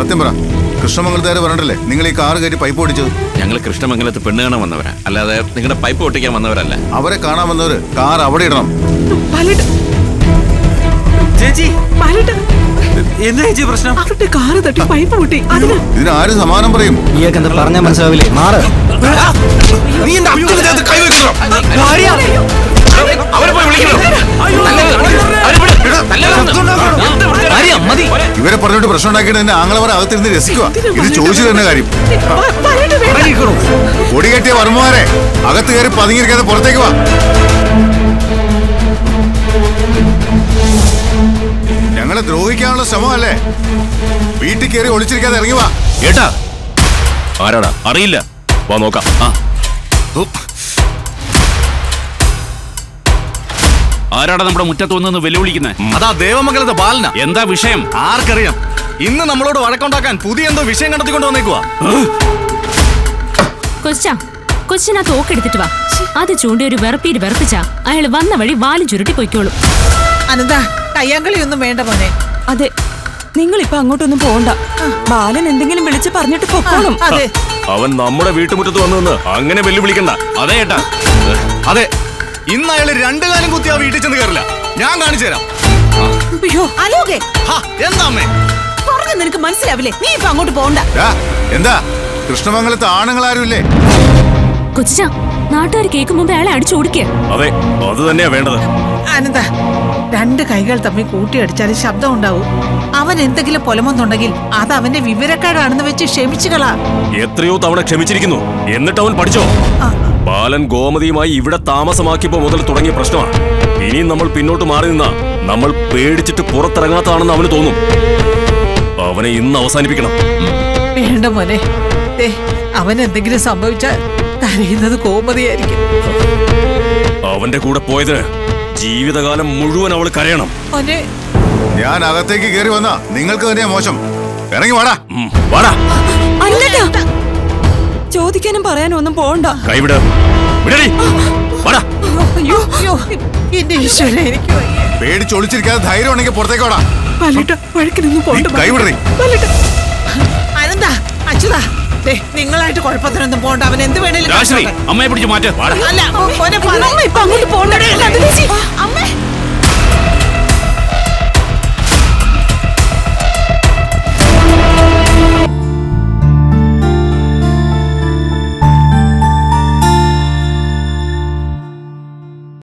സത്യം പറ, കൃഷ്ണമംഗലത്തുകാർ പറഞ്ഞിട്ടല്ലേ നിങ്ങൾ ഈ കാറ് കയറ്റി പൈപ്പ് പൊട്ടിച്ചത്? ഞങ്ങൾ കൃഷ്ണമംഗലത്ത് പെണ്ണ് കാണാൻ വന്നവരാ, അല്ലാതെ നിങ്ങളുടെ പൈപ്പ് പൊട്ടിക്കാൻ വന്നവരല്ല. അവരെ കാണാൻ വന്നവര് കാർ അവിടെ ഇടണം. ചേച്ചി എന്താ ചേച്ചി പ്രശ്നം? അവരുടെ കാറ് തട്ടി പൈപ്പ് പൊട്ടി. ഇതിനാര് സമാനം പറയും? നീയൊക്കെ എന്താ പറഞ്ഞാൽ മനസ്സിലാവില്ലേ? മാറ്. ഇവരെ പറഞ്ഞിട്ട് പ്രശ്നം ഉണ്ടാക്കിയിട്ട് എന്നെ ആങ്ങളവരെ അകത്തിരുന്ന് രസിക്കുക. ഇത് ചോദിച്ചു തന്നെ കാര്യം. പൊടി കെട്ടിയ വർമ്മമാരെ അകത്ത് കയറി പതുങ്ങിയിരിക്കാതെ പുറത്തേക്ക് വാ. ഞങ്ങളെ ദ്രോഹിക്കാനുള്ള ശ്രമമല്ലേ? വീട്ടിൽ കയറി ഒളിച്ചിരിക്കാതെ ഇറങ്ങി വാ. ഏട്ടാ ആരാടാ? അറിയില്ല, വാ നോക്കാം. ആരാടാ നമ്മുടെ മുറ്റത്ത് വന്ന് വെല്ലുവിളിക്കുന്നത്? അതാ ദേവമംഗലത്തെ ബാലന. എന്താ വിഷയം? ആർക്കറിയാം? ഇന്ന് നമ്മളോട് വഴക്കുണ്ടാക്കാൻ പുതിയ എന്തോ വിഷയം കണ്ടെത്തിക്കൊണ്ട് വന്നേക്കുവാ. കൊച്ചിനാ തോക്കെടുത്തിട്ട് വാ. അത് ചൂണ്ടി ഒരു വിറപ്പീര് വിറപ്പിച്ചാ അയാള് വന്ന വഴി വാലും ചുരുട്ടി പൊയ്ക്കോളും. അനന്ത, കയ്യാങ്കളിയൊന്നും വേണ്ട മോനെ. അതെ, നിങ്ങൾ ഇപ്പൊ അങ്ങോട്ടൊന്നും പോകണ്ട. ബാലൻ എന്തെങ്കിലും വിളിച്ച് പറഞ്ഞിട്ട് പൊക്കോളും. അവൻ നമ്മുടെ വീട്ടുമുറ്റത്ത് വന്നു അങ്ങനെ വെല്ലുവിളിക്കണ്ട. അതെ ഏട്ടാ, അതെ. ഇന്ന് അയാള് രണ്ടു കാലം കുത്തി ആ വീട്ടിൽ ചെന്ന് കയറില്ല. ഞാൻ കാണിച്ചു തരാം. എന്താ അമ്മേ പറഞ്ഞ നിനക്ക് മനസ്സിലാവില്ലേ? നീ ഇപ്പൊ അങ്ങോട്ട് പോകണ്ട. എന്താ കൃഷ്ണമംഗലത്ത് ആണുങ്ങളാരും ഇല്ലേ? കൊച്ചാ, നാട്ടുകാർ കേൾക്കും മുമ്പ് അയാളെ അടിച്ചോടിക്കുക. അതെ, അത് തന്നെയാ വേണ്ടത്. അനന്ത, രണ്ട് കൈകൾ തമ്മിൽ കൂട്ടിയടിച്ചാലും ശബ്ദം ഉണ്ടാവും. അവൻ എന്തെങ്കിലും പൊലമൊന്നുണ്ടെങ്കിൽ അത് അവന്റെ വിവരക്കാരാണെന്ന് വെച്ച് ക്ഷമിച്ചുകളാ. എത്രയോ തവണ ക്ഷമിച്ചിരിക്കുന്നു. എന്നിട്ട് അവൻ പഠിച്ചോ? ബാലൻ ഗോമതിയുമായി ഇവിടെ താമസമാക്കിയപ്പോ മുതൽ തുടങ്ങിയ പ്രശ്നമാണ്. ഇനിയും നമ്മൾ പിന്നോട്ട് മാറി നിന്നാ നമ്മൾ പേടിച്ചിട്ട് പുറത്തിറങ്ങാത്തതാണെന്ന് അവന് തോന്നും. അവനെ ഇന്ന് അവസാനിപ്പിക്കണം. വേണ്ട മോനെ, അവൻ എന്തെങ്കിലും സംഭവിച്ചാൽ കരയുന്നത് ഗോമതിയായിരിക്കും. അവന്റെ കൂടെ പോയതിന് ജീവിതകാലം മുഴുവൻ അവൾ കരയണം. ഞാൻ അകത്തേക്ക് കയറി വന്നാ നിങ്ങൾക്ക് തന്നെയാ മോശം. ഇറങ്ങി വാടാ. വാടാ. ചോദിക്കാനും പറയാനും ഒന്നും പോകണ്ട. കൈവിട്. പേടിച്ചൊളിച്ചിരിക്കാതെ ധൈര്യം ഉണ്ടെങ്കിൽ പുറത്തേക്ക് വാടാ. കൈവിടറി. അനന്ത, അച്യുതാ, നിങ്ങളായിട്ട് കുഴപ്പത്തിനൊന്നും പോകണ്ട. അവൻ എന്ത് വേണേലും അമ്മയെ പിടിച്ച് മാറ്റ. അല്ല, അമ്മ